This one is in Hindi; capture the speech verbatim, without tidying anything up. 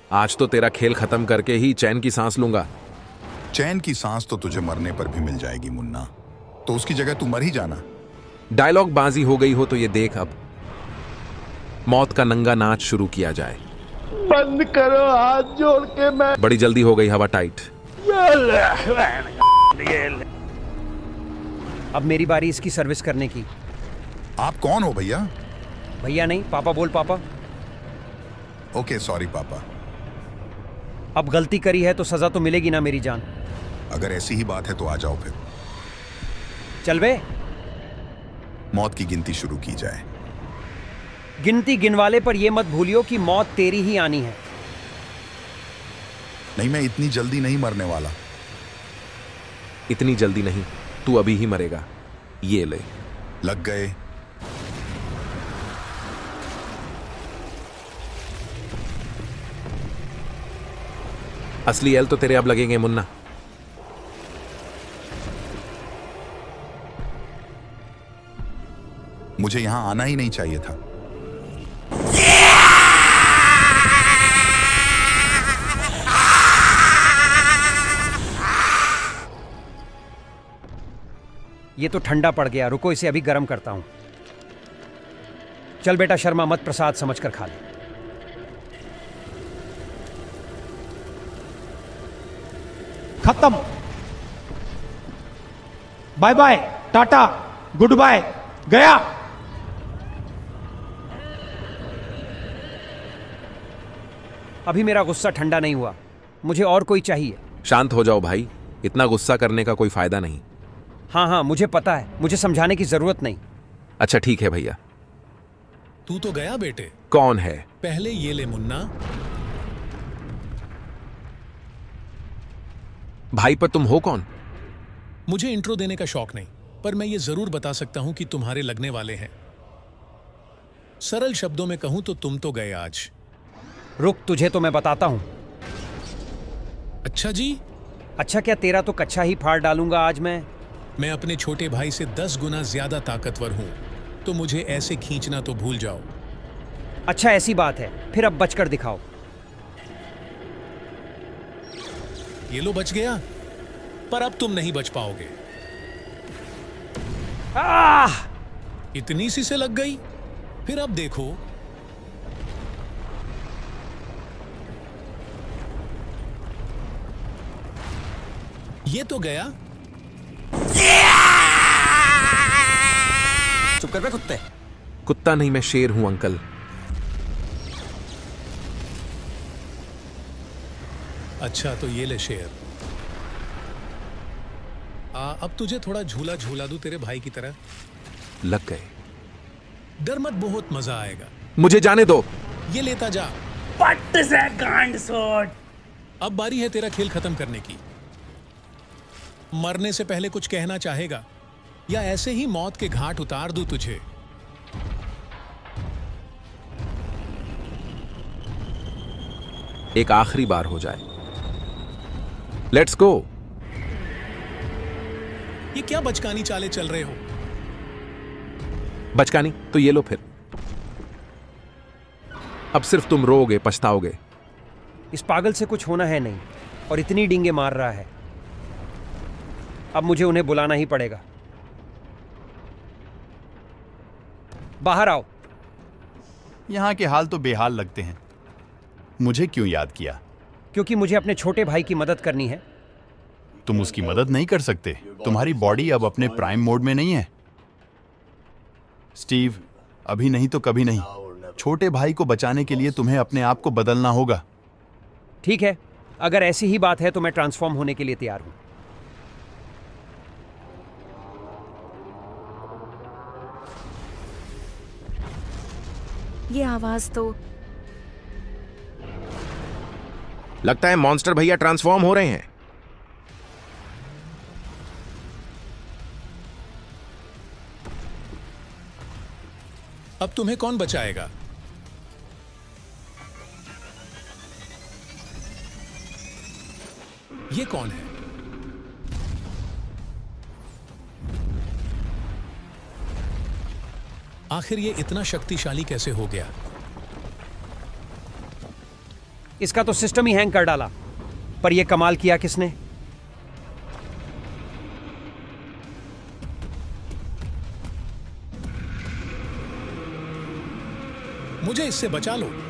आज तो तेरा खेल खत्म करके ही चैन की सांस लूंगा। चैन की सांस तो तुझे मरने पर भी मिल जाएगी मुन्ना, तो उसकी जगह तू मर ही जाना। डायलॉग बाजी हो गई हो तो ये देख, अब मौत का नंगा नाच शुरू किया जाए। बंद करो हाथ जोड़ के। मैं बड़ी जल्दी हो गई, हवा टाइट। अब मेरी बारी इसकी सर्विस करने की। आप कौन हो भैया? भैया नहीं, पापा बोल पापा। ओके सॉरी पापा। अब गलती करी है तो सजा तो मिलेगी ना मेरी जान। अगर ऐसी ही बात है तो आ जाओ फिर। चल बे। मौत की गिनती शुरू की जाए। गिनती गिनवाले पर यह मत भूलियो कि मौत तेरी ही आनी है। नहीं, मैं इतनी जल्दी नहीं मरने वाला। इतनी जल्दी नहीं, तू अभी ही मरेगा। ये ले। लग गए। असली एल तो तेरे अब लगेंगे मुन्ना। मुझे यहां आना ही नहीं चाहिए था। ये तो ठंडा पड़ गया, रुको इसे अभी गर्म करता हूं। चल बेटा शर्मा मत, प्रसाद समझकर खा ले। खत्म। Bye bye, tata, good bye, गया। अभी मेरा गुस्सा ठंडा नहीं हुआ, मुझे और कोई चाहिए। शांत हो जाओ भाई, इतना गुस्सा करने का कोई फायदा नहीं। हाँ हाँ मुझे पता है, मुझे समझाने की जरूरत नहीं। अच्छा ठीक है भैया। तू तो गया बेटे। कौन है? पहले ये ले मुन्ना। भाई पर तुम हो कौन? मुझे इंट्रो देने का शौक नहीं, पर मैं ये जरूर बता सकता हूं कि तुम्हारे लगने वाले हैं। सरल शब्दों में कहूं तो तुम तो गए आज। रुक, तुझे तो मैं बताता हूं। अच्छा जी? अच्छा क्या, तेरा तो कच्चा ही फाड़ डालूंगा आज मैं। मैं अपने छोटे भाई से दस गुना ज्यादा ताकतवर हूं, तो मुझे ऐसे खींचना तो भूल जाओ। अच्छा ऐसी बात है, फिर अब बचकर दिखाओ। ये लो बच गया, पर अब तुम नहीं बच पाओगे। आह! इतनी सी से लग गई, फिर अब देखो। ये तो गया। चुप कर बे कुत्ते। कुत्ता नहीं, मैं शेर हूं अंकल। अच्छा तो ये ले शेर। आ, अब तुझे थोड़ा झूला झूला दूं तेरे भाई की तरह। लग गए। डर मत, बहुत मजा आएगा। मुझे जाने दो। ये लेता जा। पट्ट से गांड सोट। अब बारी है तेरा खेल खत्म करने की। मरने से पहले कुछ कहना चाहेगा, या ऐसे ही मौत के घाट उतार दूं तुझे? एक आखिरी बार हो जाए। Let's go. ये क्या बचकानी चाले चल रहे हो? बचकानी तो ये लो फिर। अब सिर्फ तुम रोओगे, पछताओगे। इस पागल से कुछ होना है नहीं, और इतनी डींगे मार रहा है। अब मुझे उन्हें बुलाना ही पड़ेगा। बाहर आओ। यहां के हाल तो बेहाल लगते हैं। मुझे क्यों याद किया? क्योंकि मुझे अपने छोटे भाई की मदद करनी है। तुम उसकी मदद नहीं कर सकते। तुम्हारी बॉडी अब अपने प्राइम मोड में नहीं है। स्टीव, अभी नहीं तो कभी नहीं। छोटे भाई को बचाने के लिए तुम्हें अपने आप को बदलना होगा। ठीक है, अगर ऐसी ही बात है तो मैं ट्रांसफॉर्म होने के लिए तैयार हूं। ये आवाज तो लगता है मॉन्स्टर भैया ट्रांसफॉर्म हो रहे हैं। अब तुम्हें कौन बचाएगा? ये कौन है? आखिर ये इतना शक्तिशाली कैसे हो गया? इसका तो सिस्टम ही हैंग कर डाला। पर यह कमाल किया किसने? मुझे इससे बचा लो।